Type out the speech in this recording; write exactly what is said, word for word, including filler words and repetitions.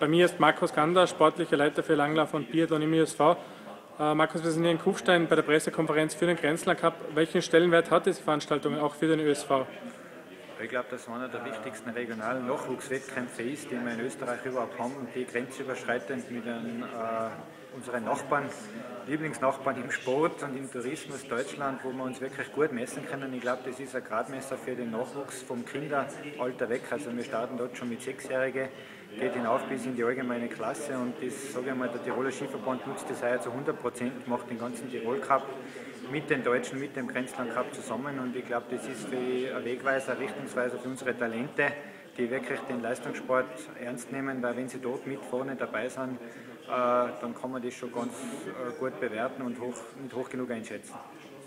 bei mir ist Markus Gander, sportlicher Leiter für Langlauf und Biathlon im Ö S V. Äh, Markus, wir sind hier in Kufstein bei der Pressekonferenz für den Grenzler Cup. Welchen Stellenwert hat diese Veranstaltung auch für den Ö S V? Ich glaube, dass einer der wichtigsten regionalen Nachwuchswettkämpfe ist, die wir in Österreich überhaupt haben und die grenzüberschreitend mit den, äh, unseren Nachbarn, Lieblingsnachbarn im Sport und im Tourismus Deutschland, wo wir uns wirklich gut messen können. Ich glaube, das ist ein Gradmesser für den Nachwuchs vom Kinderalter weg. Also wir starten dort schon mit Sechsjährigen, geht hinauf bis in die allgemeine Klasse und das, sage ich mal, der Tiroler Skiverband nutzt das heuer zu hundert Prozent, macht den ganzen Tirol Cup mit den Deutschen, mit dem Grenzland Cup zusammen und ich glaube, das ist für ein Wegweiser, Richtungsweiser für unsere Talente, die wirklich den Leistungssport ernst nehmen, weil wenn sie dort mit vorne dabei sind, äh, dann kann man das schon ganz äh, gut bewerten und hoch, nicht hoch genug einschätzen.